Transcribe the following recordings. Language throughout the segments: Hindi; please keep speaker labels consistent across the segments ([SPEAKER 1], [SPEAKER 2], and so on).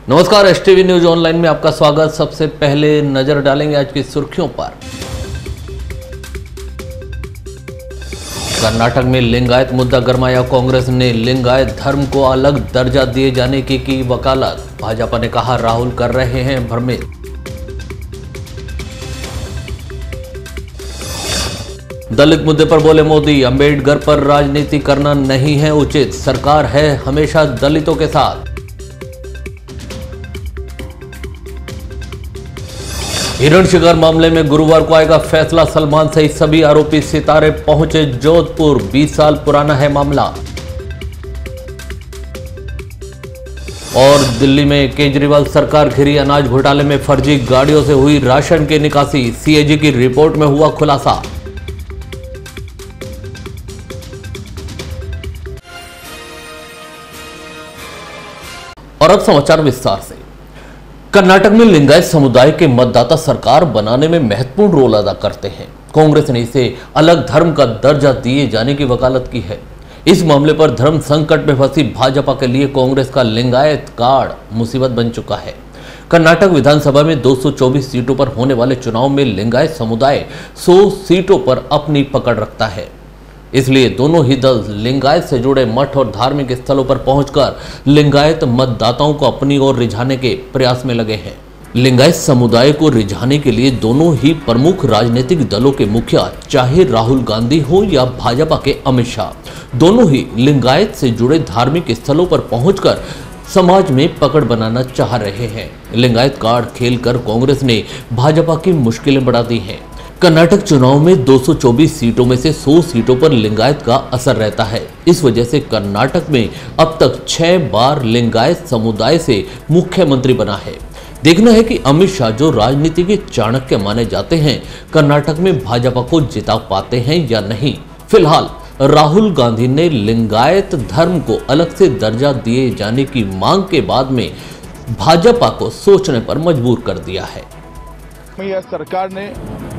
[SPEAKER 1] नमस्कार, एसटीवी न्यूज ऑनलाइन में आपका स्वागत। सबसे पहले नजर डालेंगे आज की सुर्खियों पर। कर्नाटक में लिंगायत मुद्दा गरमाया। कांग्रेस ने लिंगायत धर्म को अलग दर्जा दिए जाने की वकालत। भाजपा ने कहा राहुल कर रहे हैं भ्रमित। दलित मुद्दे पर बोले मोदी, अंबेडकर पर राजनीति करना नहीं है उचित, सरकार है हमेशा दलितों के साथ। हिरण शिकार मामले में गुरुवार को आएगा फैसला। सलमान सहित सभी आरोपी सितारे पहुंचे जोधपुर। 20 साल पुराना है मामला। और दिल्ली में केजरीवाल सरकार घिरी। अनाज घोटाले में फर्जी गाड़ियों से हुई राशन की निकासी। सीएजी की रिपोर्ट में हुआ खुलासा। और अब समाचार विस्तार से। कर्नाटक में लिंगायत समुदाय के मतदाता सरकार बनाने में महत्वपूर्ण रोल अदा करते हैं। कांग्रेस ने इसे अलग धर्म का दर्जा दिए जाने की वकालत की है। इस मामले पर धर्म संकट में फंसी भाजपा के लिए कांग्रेस का लिंगायत कार्ड मुसीबत बन चुका है। कर्नाटक विधानसभा में 224 सीटों पर होने वाले चुनाव में लिंगायत समुदाय 100 सीटों पर अपनी पकड़ रखता है। इसलिए दोनों ही दल लिंगायत से जुड़े मठ और धार्मिक स्थलों पर पहुंचकर लिंगायत मतदाताओं को अपनी ओर रिझाने के प्रयास में लगे हैं। लिंगायत समुदाय को रिझाने के लिए दोनों ही प्रमुख राजनीतिक दलों के मुखिया, चाहे राहुल गांधी हो या भाजपा के अमित शाह, दोनों ही लिंगायत से जुड़े धार्मिक स्थलों पर पहुंचकर समाज में पकड़ बनाना चाह रहे हैं। लिंगायत कार्ड खेलकर कांग्रेस ने भाजपा की मुश्किलें बढ़ा दी हैं। कर्नाटक चुनाव में 224 सीटों में से 100 सीटों पर लिंगायत का असर रहता है। इस वजह से कर्नाटक में अब तक 6 बार लिंगायत समुदाय से मुख्यमंत्री बना है। देखना है कि अमित शाह, जो राजनीति के चाणक्य माने जाते हैं, कर्नाटक में भाजपा को जिता पाते हैं या नहीं। फिलहाल राहुल गांधी ने लिंगायत धर्म को अलग से दर्जा दिए जाने की मांग के बाद में भाजपा को सोचने पर मजबूर कर दिया है।
[SPEAKER 2] सरकार ने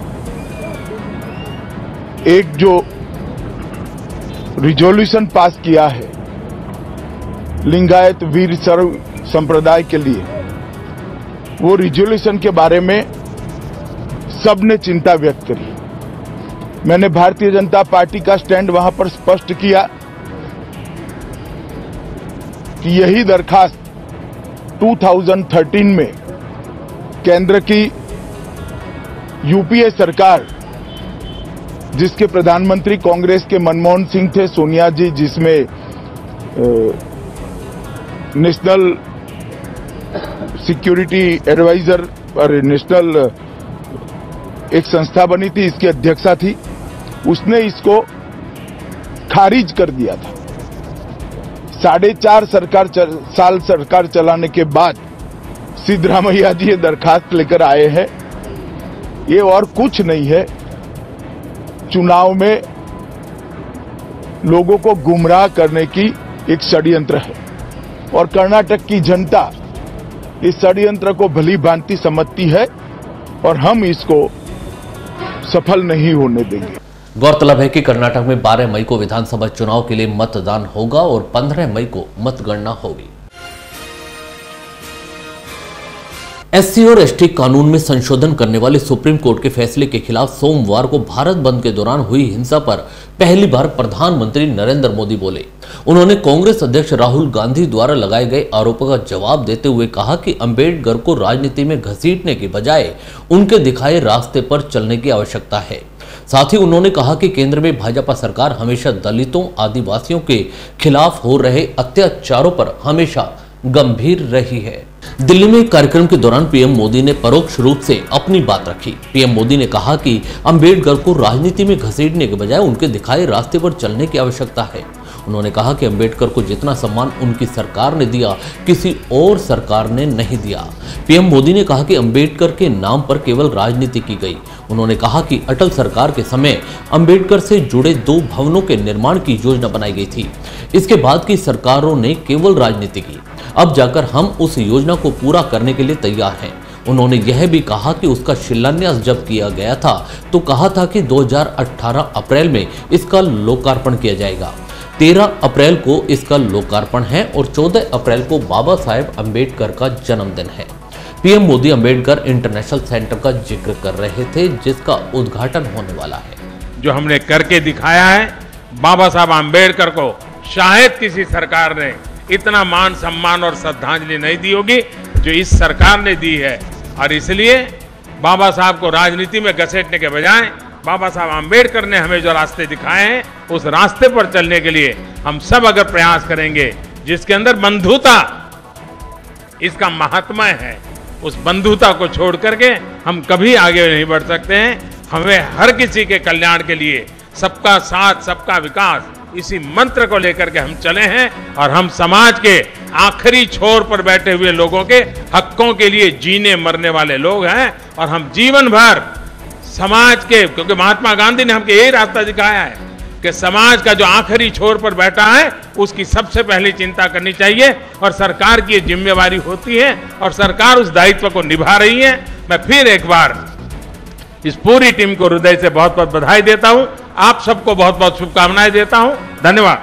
[SPEAKER 2] एक जो रिजोल्यूशन पास किया है लिंगायत वीर शैव संप्रदाय के लिए, वो रिजोल्यूशन के बारे में सबने चिंता व्यक्त करी। मैंने भारतीय जनता पार्टी का स्टैंड वहां पर स्पष्ट किया कि यही दरखास्त 2013 में केंद्र की यूपीए सरकार, जिसके प्रधानमंत्री कांग्रेस के मनमोहन सिंह थे, सोनिया जी, जिसमें नेशनल सिक्योरिटी एडवाइजर और नेशनल एक संस्था बनी थी, इसकी अध्यक्षा थी, उसने इसको खारिज कर दिया था। 4.5 साल सरकार चलाने के बाद सिद्धरामैया जी ये दरखास्त लेकर आए हैं। ये और कुछ नहीं है, चुनाव में लोगों को गुमराह करने की एक षड्यंत्र है। और कर्नाटक की जनता इस षड्यंत्र को भली भांति समझती है और हम इसको सफल नहीं होने देंगे।
[SPEAKER 1] गौरतलब है कि कर्नाटक में 12 मई को विधानसभा चुनाव के लिए मतदान होगा और 15 मई को मतगणना होगी। एससी और एसटी कानून में संशोधन करने वाले सुप्रीम कोर्ट के फैसले के खिलाफ सोमवार को भारत बंद के दौरान हुई हिंसा पर पहली बार प्रधानमंत्री नरेंद्र मोदी बोले। उन्होंने कांग्रेस अध्यक्ष राहुल गांधी द्वारा लगाए गए आरोपों का जवाब देते हुए कहा कि अंबेडकर को राजनीति में घसीटने के बजाय उनके दिखाए रास्ते पर चलने की आवश्यकता है। साथ ही उन्होंने कहा कि केंद्र में भाजपा सरकार हमेशा दलितों, आदिवासियों के खिलाफ हो रहे अत्याचारों पर हमेशा गंभीर रही है। दिल्ली में एक कार्यक्रम के दौरान पीएम मोदी ने परोक्ष रूप से अपनी बात रखी। पीएम मोदी ने कहा कि अंबेडकर को राजनीति में घसीटने के बजाय उनके दिखाए रास्ते पर चलने की आवश्यकता है। उन्होंने कहा कि अंबेडकर को जितना सम्मान उनकी सरकार ने दिया, किसी और सरकार ने नहीं दिया। पीएम मोदी ने कहा कि अंबेडकर के नाम पर केवल राजनीति की गई। उन्होंने कहा कि अटल सरकार के समय अंबेडकर से जुड़े 2 भवनों के निर्माण की योजना बनाई गई थी। इसके बाद की सरकारों ने केवल राजनीति की। अब जाकर हम उस योजना को पूरा करने के लिए तैयार हैं। उन्होंने यह भी कहा कि उसका शिलान्यास जब किया गया था तो कहा था कि 2018 अप्रैल में इसका लोकार्पण किया जाएगा। 13 अप्रैल को इसका लोकार्पण है और 14 अप्रैल को बाबा साहेब अंबेडकर का जन्मदिन है। PM Modi Ambedkar international centre का जिक्र कर रहे थे, जिसका उद्घाटन होने वाला है।
[SPEAKER 3] जो हमने करके दिखाया है, बाबा साहब अंबेडकर को शायद किसी सरकार ने इतना मान सम्मान और श्रद्धांजलि नहीं दी होगी जो इस सरकार ने दी है। और इसलिए बाबा साहब को राजनीति में घसीटने के बजाय बाबा साहब अंबेडकर ने हमें जो रास्ते दिखाए हैं, उस रास्ते पर चलने के लिए हम सब अगर प्रयास करेंगे, जिसके अंदर बंधुता इसका महात्मा है, उस बंधुता को छोड़ करके हम कभी आगे नहीं बढ़ सकते हैं। हमें हर किसी के कल्याण के लिए सबका साथ सबका विकास, इसी मंत्र को लेकर के हम चले हैं और हम समाज के आखिरी छोर पर बैठे हुए लोगों के हकों के लिए जीने मरने वाले लोग हैं। और हम जीवन भर समाज के, क्योंकि महात्मा गांधी ने हमको यही रास्ता दिखाया है कि समाज का जो आखिरी छोर पर बैठा है, उसकी सबसे पहले चिंता करनी चाहिए और सरकार की ये जिम्मेवारी होती है और सरकार उस दायित्व को निभा रही है। मैं फिर एक बार इस पूरी टीम को हृदय से बहुत बहुत बधाई देता हूं, आप सबको बहुत बहुत शुभकामनाएं देता हूं। धन्यवाद।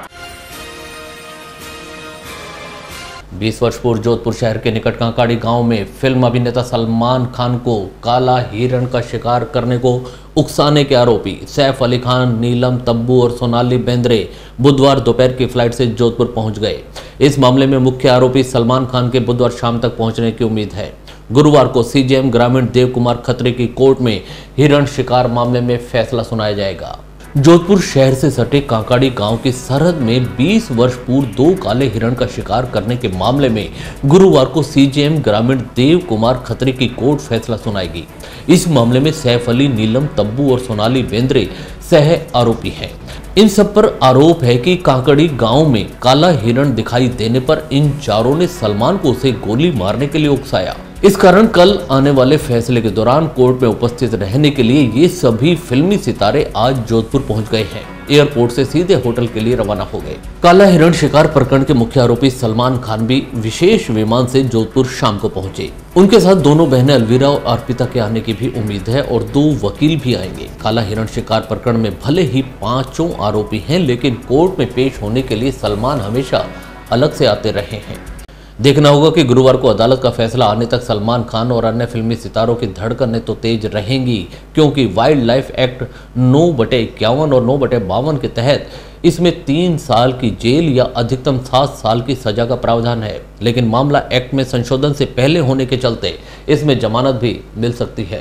[SPEAKER 1] 20 वर्ष पूर्व जोधपुर शहर के निकट कांकाड़ी गांव में फिल्म अभिनेता सलमान खान को काला हिरण का शिकार करने को उकसाने के आरोपी सैफ अली खान, नीलम तब्बू और सोनाली बेंद्रे बुधवार दोपहर की फ्लाइट से जोधपुर पहुंच गए। इस मामले में मुख्य आरोपी सलमान खान के बुधवार शाम तक पहुंचने की उम्मीद है। गुरुवार को सीजेएम ग्रामीण देव कुमार खत्री की कोर्ट में हिरण शिकार मामले में फैसला सुनाया जाएगा। जोधपुर शहर से सटे कांकाड़ी गांव की सरहद में 20 वर्ष पूर्व 2 काले हिरण का शिकार करने के मामले में गुरुवार को सीजेएम ग्रामीण देव कुमार खत्री की कोर्ट फैसला सुनाएगी। इस मामले में सैफ अली, नीलम तब्बू और सोनाली बेंद्रे सह आरोपी हैं। इन सब पर आरोप है कि कांकड़ी गांव में काला हिरण दिखाई देने पर इन चारों ने सलमान को उसे गोली मारने के लिए उकसाया। इस कारण कल आने वाले फैसले के दौरान कोर्ट में उपस्थित रहने के लिए ये सभी फिल्मी सितारे आज जोधपुर पहुंच गए हैं। एयरपोर्ट से सीधे होटल के लिए रवाना हो गए। काला हिरण शिकार प्रकरण के मुख्य आरोपी सलमान खान भी विशेष विमान से जोधपुर शाम को पहुंचे। उनके साथ दोनों बहनें अलवीरा और अर्पिता के आने की भी उम्मीद है और 2 वकील भी आएंगे। काला हिरण शिकार प्रकरण में भले ही 5 आरोपी हैं, लेकिन कोर्ट में पेश होने के लिए सलमान हमेशा अलग से आते रहे हैं। देखना होगा कि गुरुवार को अदालत का फैसला आने तक सलमान खान और अन्य फिल्मी सितारों की धड़कनें तो तेज रहेंगी, क्योंकि वाइल्ड लाइफ एक्ट 9/51 और 9/52 के तहत इसमें 3 साल की जेल या अधिकतम 7 साल की सजा का प्रावधान है। लेकिन मामला एक्ट में संशोधन से पहले होने के चलते इसमें जमानत भी मिल सकती है।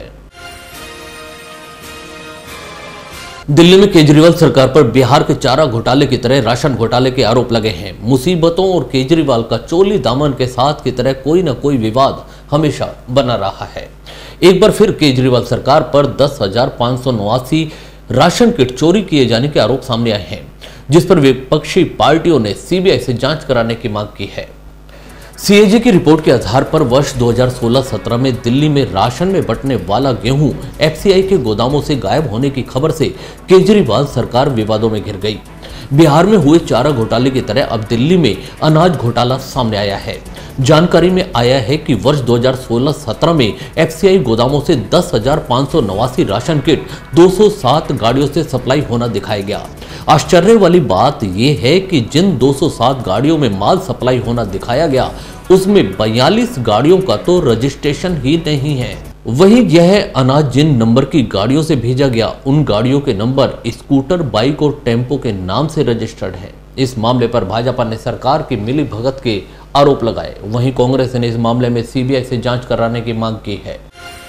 [SPEAKER 1] दिल्ली में केजरीवाल सरकार पर बिहार के चारा घोटाले की तरह राशन घोटाले के आरोप लगे हैं। मुसीबतों और केजरीवाल का चोली दामन के साथ की तरह कोई न कोई विवाद हमेशा बना रहा है। एक बार फिर केजरीवाल सरकार पर 10,589 राशन किट चोरी किए जाने के आरोप सामने आए हैं, जिस पर विपक्षी पार्टियों ने सीबीआई से जांच कराने की मांग की है। सीएजी की रिपोर्ट के आधार पर वर्ष 2016-17 में दिल्ली में राशन में बंटने वाला गेहूं एफसीआई के गोदामों से गायब होने की खबर से केजरीवाल सरकार विवादों में घिर गई। बिहार में हुए चारा घोटाले की तरह अब दिल्ली में अनाज घोटाला सामने आया है। जानकारी में आया है कि वर्ष 2016-17 में एफसीआई गोदामों से 10,589 राशन किट 207 गाड़ियों से सप्लाई होना दिखाया गया। आश्चर्य वाली बात यह है कि जिन 207 गाड़ियों में माल सप्लाई होना दिखाया गया, उसमें 42 गाड़ियों का तो रजिस्ट्रेशन ही नहीं है। वहीं यह अनाज जिन नंबर की गाड़ियों से भेजा गया, उन गाड़ियों के नंबर स्कूटर, बाइक और टेम्पो के नाम से रजिस्टर्ड है। इस मामले पर भाजपा ने सरकार की मिलीभगत के आरोप लगाए। वहीं कांग्रेस ने इस मामले में सीबीआई से जांच कराने की मांग की है।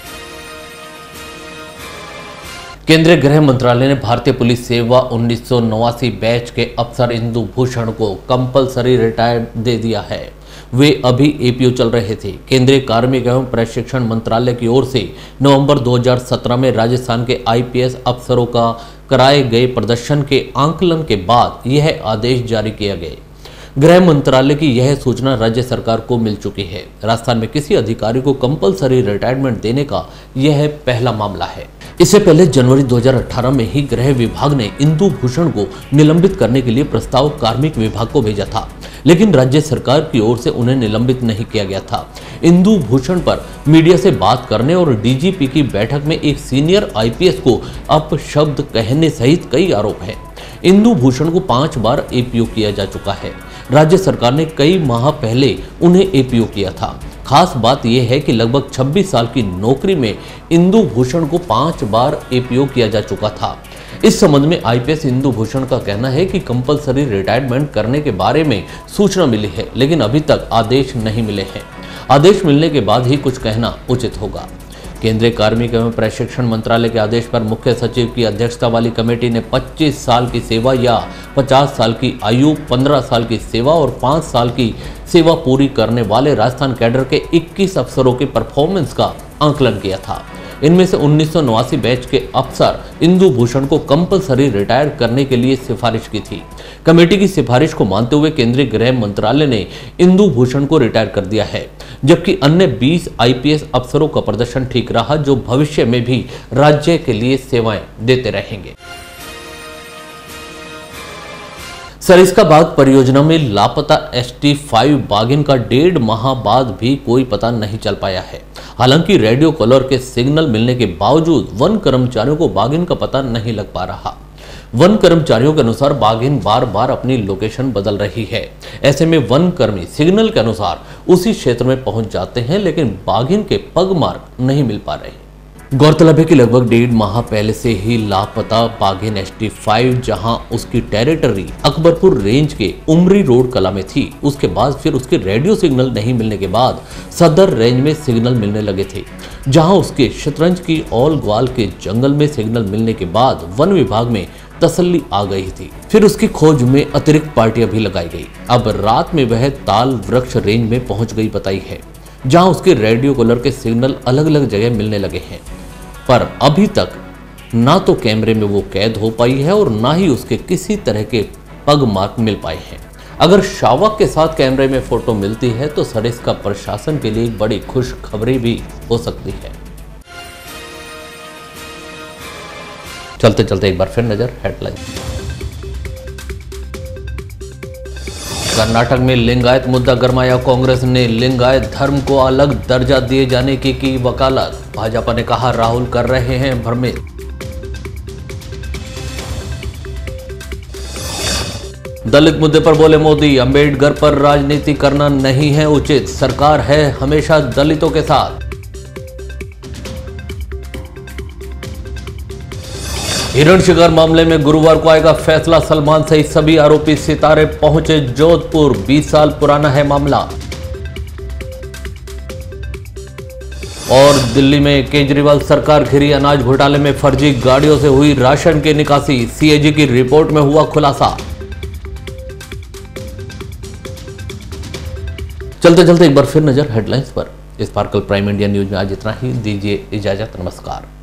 [SPEAKER 1] केंद्रीय गृह मंत्रालय ने भारतीय पुलिस सेवा 1989 बैच के अफसर इंदु भूषण को कंपलसरी रिटायर्ड दे दिया है। वे अभी एपीओ चल रहे थे। केंद्रीय कार्मिक एवं प्रशिक्षण मंत्रालय की ओर से नवंबर 2017 में राजस्थान के आईपीएस अफसरों का कराए गए प्रदर्शन के आंकलन के बाद यह आदेश जारी किया गया। गृह मंत्रालय की यह सूचना राज्य सरकार को मिल चुकी है। राजस्थान में किसी अधिकारी को कंपलसरी रिटायरमेंट देने का यह पहला मामला है। इससे पहले जनवरी 2018 में ही गृह विभाग ने इंदु भूषण को निलंबित करने के लिए प्रस्ताव कार्मिक विभाग को भेजा था, लेकिन राज्य सरकार की ओर से उन्हें निलंबित नहीं किया गया था। इंदु भूषण पर मीडिया से बात करने और डीजीपी की बैठक में एक सीनियर आईपीएस को अपशब्द कहने सहित कई आरोप हैं। इंदु भूषण को 5 बार एपीओ किया जा चुका है। राज्य सरकार ने कई माह पहले उन्हें एपीओ किया था। खास बात यह है कि लगभग 26 साल की नौकरी में इंदु भूषण को 5 बार एपीओ किया जा चुका था। इस संबंध में आईपीएस इंदु भूषण का कहना है कि कंपलसरी रिटायरमेंट करने के बारे में सूचना मिली है, लेकिन अभी तक आदेश नहीं मिले हैं। आदेश मिलने के बाद ही कुछ कहना उचित होगा। केंद्रीय कार्मिक एवं प्रशिक्षण मंत्रालय के आदेश पर मुख्य सचिव की अध्यक्षता वाली कमेटी ने 25 साल की सेवा या 50 साल की आयु, 15 साल की सेवा और 5 साल की सेवा पूरी करने वाले राजस्थान कैडर के 21 अफसरों के परफॉर्मेंस का आंकलन किया था। इनमें से 1989 बैच के अफसर इंदु भूषण को कंपलसरी रिटायर करने के लिए सिफारिश की थी। कमेटी की सिफारिश को मानते हुए केंद्रीय गृह मंत्रालय ने इंदु भूषण को रिटायर कर दिया है, जबकि अन्य 20 आईपीएस अफसरों का प्रदर्शन ठीक रहा, जो भविष्य में भी राज्य के लिए सेवाएं देते रहेंगे। सरिस्का बाग परियोजना में लापता ST5 बाघिन का 1.5 माह बाद भी कोई पता नहीं चल पाया है। हालांकि रेडियो कॉलर के सिग्नल मिलने के बावजूद वन कर्मचारियों को बाघिन का पता नहीं लग पा रहा। वन कर्मचारियों के अनुसार बाघिन बार बार अपनी लोकेशन बदल रही है। ऐसे में वन कर्मी सिग्नल के अनुसार उसी क्षेत्र में पहुंच जाते हैं, लेकिन बाघिन के पग मार्ग नहीं मिल पा रहे। गौरतलब है कि लगभग 1.5 माह पहले से ही लापता बाघिन ST5 जहां उसकी टेरिटरी अकबरपुर रेंज के उमरी रोड कला में थी, उसके बाद फिर उसके रेडियो सिग्नल नहीं मिलने के बाद सदर रेंज में सिग्नल मिलने लगे थे, जहां उसके शतरंज की औल ग्वाल के जंगल में सिग्नल मिलने के बाद वन विभाग में तसल्ली आ गई थी। फिर उसकी खोज में अतिरिक्त पार्टियां भी लगाई गई। अब रात में वह ताल वृक्ष रेंज में पहुंच गई बताई है, जहां उसके रेडियो कॉलर के सिग्नल अलग अलग जगह मिलने लगे हैं, पर अभी तक ना तो कैमरे में वो कैद हो पाई है और ना ही उसके किसी तरह के पग मार्क मिल पाए हैं। अगर शावक के साथ कैमरे में फोटो मिलती है तो सरिस्का प्रशासन के लिए एक बड़ी खुशखबरी भी हो सकती है। चलते चलते एक बार फिर नजर हेडलाइन। कर्नाटक में लिंगायत मुद्दा गरमाया। कांग्रेस ने लिंगायत धर्म को अलग दर्जा दिए जाने की वकालत। भाजपा ने कहा राहुल कर रहे हैं भ्रमित। दलित मुद्दे पर बोले मोदी, अंबेडकर पर राजनीति करना नहीं है उचित, सरकार है हमेशा दलितों के साथ। हिरण शिकार मामले में गुरुवार को आएगा फैसला। सलमान सहित सभी आरोपी सितारे पहुंचे जोधपुर। 20 साल पुराना है मामला। और दिल्ली में केजरीवाल सरकार घिरी। अनाज घोटाले में फर्जी गाड़ियों से हुई राशन की निकासी। सीएजी की रिपोर्ट में हुआ खुलासा। चलते चलते एक बार फिर नजर हेडलाइंस पर। स्पार्कल प्राइम इंडिया न्यूज में आज इतना ही। दीजिए इजाजत, नमस्कार।